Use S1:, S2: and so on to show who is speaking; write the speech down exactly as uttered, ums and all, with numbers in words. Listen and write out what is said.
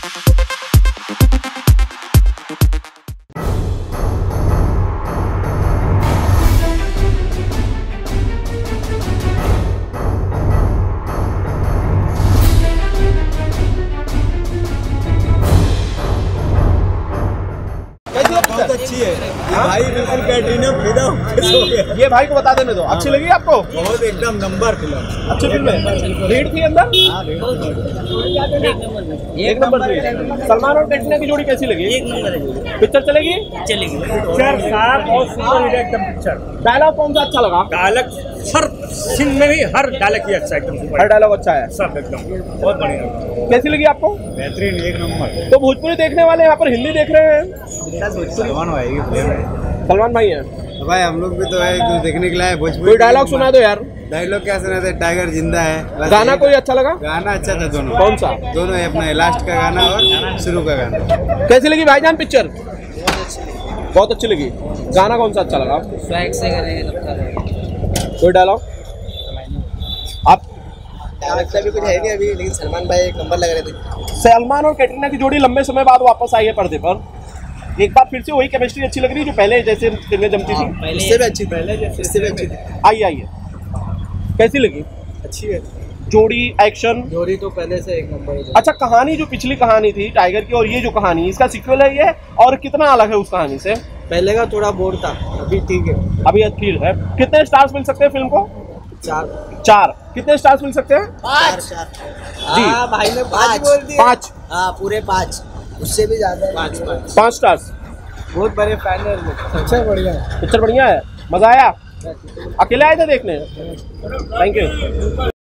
S1: बहुत अच्छी है ये भाई, बिल्कुल कैटरीना फिदा हो गया।
S2: ये भाई को बता देने दो, अच्छी लगी आपको?
S1: बहुत एकदम नंबर फिल्म,
S2: अच्छी फिल्म है। भीड़ थी अंदर? एक नंबर थी। सलमान और कैटरीना की जोड़ी कैसी लगी?
S3: एक नंबर है।
S2: पिक्चर चलेगी?
S3: चलेगी।
S4: पिक्चर साफ और सुपर हिट एकदम पिक्चर।
S2: डायलॉग कौन सा अच्छा लगा?
S4: डायलॉग हर सीन में भी हर डायलॉग ही अच्छा एकदम सुपर
S2: हर डायलॉग अच्छा है,
S4: सब एकदम बहुत बढ़िया।
S2: कैसी लगी आपको?
S1: बेहतरीन, एक नंबर।
S2: तो भोजपुरी देखने वाले यहाँ पर हिंदी देख रहे हैं?
S1: सलमान भाई की फिल्म है।
S2: सलमान भाई है
S1: भाई, हम लोग भी तो है कुछ देखने के लिए भोजपुरी।
S2: कोई डायलॉग सुना दो यार।
S1: डायलॉग क्या सुना थे? टाइगर जिंदा है।
S2: गाना कोई अच्छा लगा?
S1: गाना अच्छा था दोनों।
S2: कौन सा?
S1: दोनों है, अपना लास्ट का गाना और शुरू का गाना।
S2: कैसी लगी भाईजान पिक्चर? बहुत अच्छी लगी। गाना कौन सा अच्छा लगा?
S3: स्वैग से करेंगे।
S2: कोई डायलॉग आप?
S5: डायरेक्टर भी कुछ है नहीं अभी, लेकिन सलमान भाई एक नंबर लग रहे थे।
S2: सलमान और कैटरीना की जोड़ी लंबे समय बाद वापस आई है पर्दे पर। एक बार फिर से वही केमिस्ट्री अच्छी लग रही है जो पहले जैसे फिल्में जमती थी।
S5: इससे भी अच्छी, पहले इससे भी अच्छी थी।
S2: आई आई है। कैसी लगी?
S5: अच्छी है
S2: जोड़ी, एक्शन?
S5: जोड़ी तो पहले से एक नंबर है।
S2: अच्छा, कहानी जो पिछली कहानी थी टाइगर की और ये जो कहानी, इसका सीक्वल है ये, और कितना अलग है उस कहानी से?
S5: पहले का थोड़ा बोर था, अभी ठीक है।
S2: अभी ठीक है। कितने स्टार्स मिल सकते हैं फिल्म को?
S5: चार।
S2: चार। कितने स्टार्स मिल सकते हैं?
S5: पाँच।
S2: जी।
S5: हाँ भाई ने पाँच बोल दिए।
S2: पाँच?
S5: हाँ पूरे पाँच, उससे भी ज्यादा। पाँच पाँच
S2: पाँच स्टार्स।
S5: बहुत बड़े फैन है। अच्छा बढ़िया,
S2: पिक्चर बढ़िया है, मजा आया? अकेले आए थे देखने? Thank you.